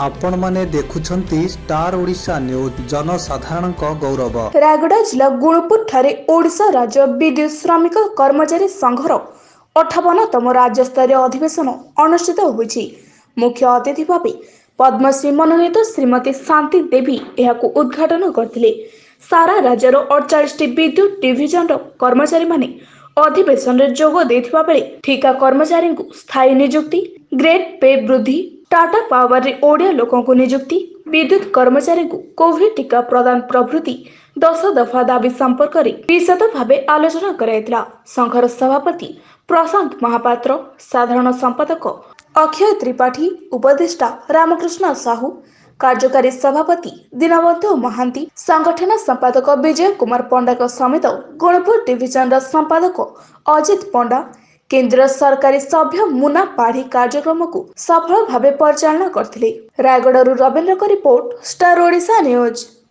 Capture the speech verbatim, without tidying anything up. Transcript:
आपण माने देखुछंती स्टार ओडिशा न्यूज जनसाधारण गौरव। रायगड़ा जिला गुणपुर ठारे ओडिशा राज्य विद्युत श्रमिक कर्मचारी संघर अठावनतम राज्य स्तरीय अधिवेशन अनुष्ठित होइछि। मुख्य अतिथि भाव पद्मश्री मनोनीत श्रीमती शांति देवी यहां उद्घाटन करथिले। सारा राज्यर अड़चाश विद्युत डिविजन कर्मचारी माने अधिवेशन में जोग देथिबा बेले ठिका कर्मचारी को स्थायी नियुक्ति, ग्रेड पे वृद्धि, टाटा पावर रे ओडिया लोकों को नियुक्ति, विद्युत कर्मचारी को कोविड टीका प्रदान प्रभृति दस दफा दाबी संपर्क में विशद भाव आलोचना कराइथिला। संघर सभापति प्रशांत महापात्र, साधारण संपादक अक्षय त्रिपाठी, उपदेष्टा रामकृष्ण साहू, कार्यकारी सभापति दीनबंधु महांती, संगठन संपादक विजय कुमार पंडा समेत गुणपुर डिविजन संपादक अजित पंडा, केंद्र सरकारी सभ्य मुना पाढ़ी कार्यक्रम को सफल भाव परिचालना करथिले। रायगड़रू Rabindra report, star Odisha news.